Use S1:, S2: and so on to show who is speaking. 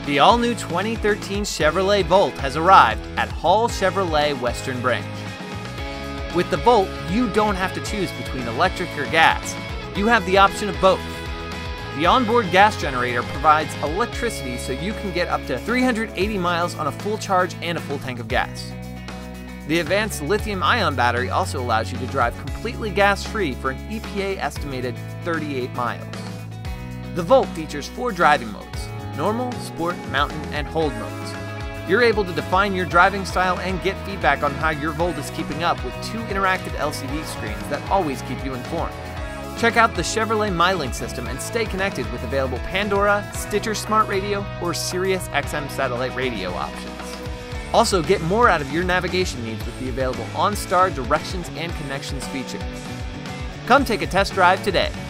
S1: The all-new 2013 Chevrolet Volt has arrived at Hall Chevrolet Western Branch. With the Volt, you don't have to choose between electric or gas. You have the option of both. The onboard gas generator provides electricity so you can get up to 380 miles on a full charge and a full tank of gas. The advanced lithium-ion battery also allows you to drive completely gas-free for an EPA estimated 38 miles. The Volt features 4 driving modes: Normal, Sport, Mountain, and Hold modes. You're able to define your driving style and get feedback on how your Volt is keeping up with 2 interactive LCD screens that always keep you informed. Check out the Chevrolet MyLink system and stay connected with available Pandora, Stitcher Smart Radio, or Sirius XM satellite radio options. Also, get more out of your navigation needs with the available OnStar directions and connections feature. Come take a test drive today.